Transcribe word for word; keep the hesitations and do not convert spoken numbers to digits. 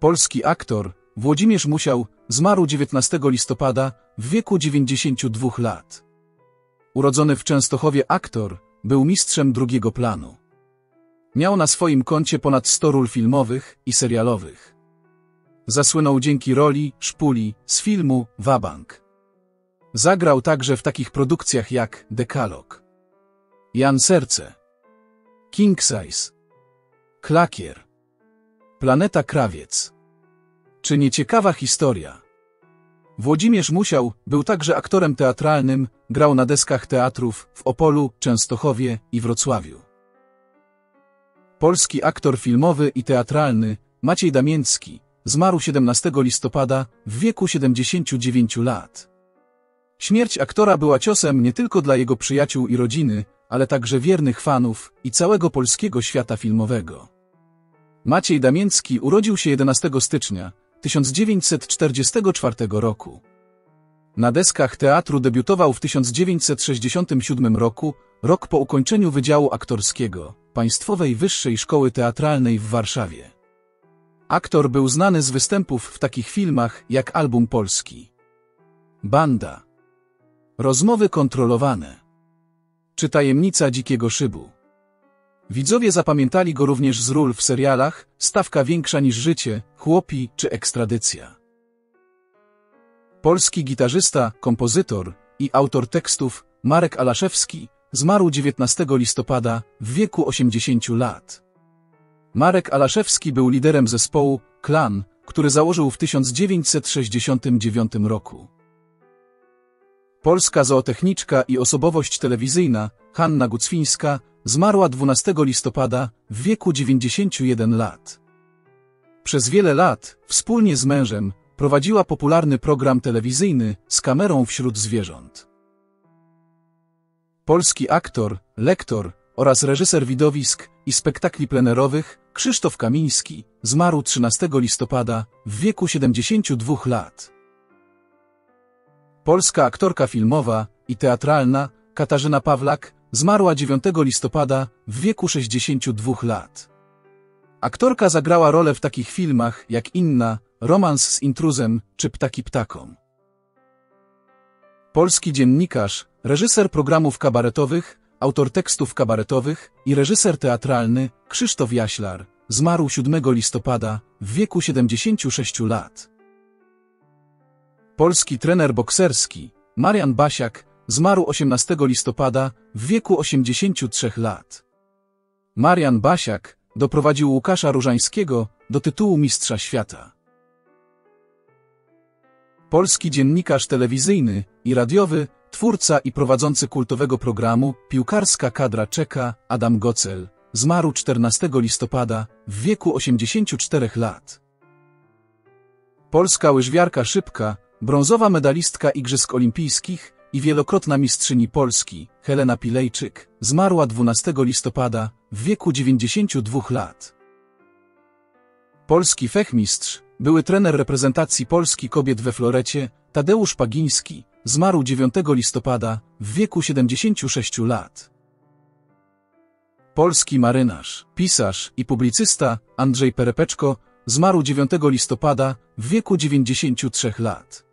Polski aktor Włodzimierz Musiał zmarł dziewiętnastego listopada w wieku dziewięćdziesięciu dwóch lat. Urodzony w Częstochowie aktor był mistrzem drugiego planu. Miał na swoim koncie ponad sto ról filmowych i serialowych. Zasłynął dzięki roli Szpuli z filmu Wabank. Zagrał także w takich produkcjach jak Dekalog, Jan Serce, King Size, Klakier, Planeta Krawiec. Czy nieciekawa historia? Włodzimierz Musiał był także aktorem teatralnym, grał na deskach teatrów w Opolu, Częstochowie i Wrocławiu. Polski aktor filmowy i teatralny Maciej Damięcki zmarł siedemnastego listopada w wieku siedemdziesięciu dziewięciu lat. Śmierć aktora była ciosem nie tylko dla jego przyjaciół i rodziny, ale także wiernych fanów i całego polskiego świata filmowego. Maciej Damięcki urodził się jedenastego stycznia tysiąc dziewięćset czterdziestego czwartego roku. Na deskach teatru debiutował w tysiąc dziewięćset sześćdziesiątym siódmym roku, rok po ukończeniu Wydziału Aktorskiego Państwowej Wyższej Szkoły Teatralnej w Warszawie. Aktor był znany z występów w takich filmach jak Album Polski, Banda, Rozmowy kontrolowane czy Tajemnica Dzikiego Szybu. Widzowie zapamiętali go również z ról w serialach Stawka większa niż życie, Chłopi czy Ekstradycja. Polski gitarzysta, kompozytor i autor tekstów Marek Alaszewski zmarł dziewiętnastego listopada w wieku osiemdziesięciu lat. Marek Alaszewski był liderem zespołu Klan, który założył w tysiąc dziewięćset sześćdziesiątym dziewiątym roku. Polska zootechniczka i osobowość telewizyjna Hanna Gucwińska zmarła dwunastego listopada w wieku dziewięćdziesięciu jeden lat. Przez wiele lat wspólnie z mężem prowadziła popularny program telewizyjny Z kamerą wśród zwierząt. Polski aktor, lektor oraz reżyser widowisk i spektakli plenerowych Krzysztof Kamiński zmarł trzynastego listopada w wieku siedemdziesięciu dwóch lat. Polska aktorka filmowa i teatralna Katarzyna Pawlak zmarła dziewiątego listopada w wieku sześćdziesięciu dwóch lat. Aktorka zagrała rolę w takich filmach jak Inna, Romans z intruzem czy Ptaki ptakom. Polski dziennikarz, reżyser programów kabaretowych, autor tekstów kabaretowych i reżyser teatralny Krzysztof Jaślar zmarł siódmego listopada w wieku siedemdziesięciu sześciu lat. Polski trener bokserski Marian Basiak zmarł osiemnastego listopada w wieku osiemdziesięciu trzech lat. Marian Basiak doprowadził Łukasza Różańskiego do tytułu Mistrza Świata. Polski dziennikarz telewizyjny i radiowy, twórca i prowadzący kultowego programu Piłkarska kadra czeka Adam Gocel zmarł czternastego listopada w wieku osiemdziesięciu czterech lat. Polska łyżwiarka szybka, brązowa medalistka Igrzysk Olimpijskich i wielokrotna mistrzyni Polski Helena Pilejczyk zmarła dwunastego listopada w wieku dziewięćdziesięciu dwóch lat. Polski fechmistrz, były trener reprezentacji Polski kobiet we florecie Tadeusz Pagiński zmarł dziewiątego listopada w wieku siedemdziesięciu sześciu lat. Polski marynarz, pisarz i publicysta Andrzej Perepeczko zmarł dziewiątego listopada w wieku dziewięćdziesięciu trzech lat.